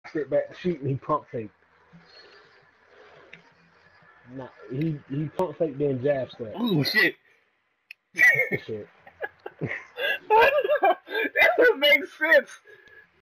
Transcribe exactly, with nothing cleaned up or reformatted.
sit back sheet and he pump fake. Nah, he he pump fake then jab step. Oh shit! Shit. That doesn't make sense.